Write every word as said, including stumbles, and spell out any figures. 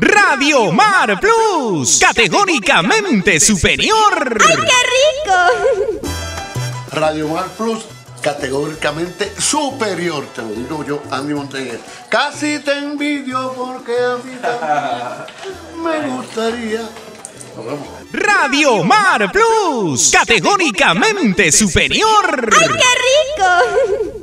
Radio Mar Plus, categóricamente superior. ¡Ay, qué rico! Radio Mar Plus, categóricamente superior, te lo digo yo, Andy Montañez. Casi te envidio porque a mí también me gustaría. Nos vemos. Radio Mar Plus, categóricamente superior. ¡Ay, qué rico!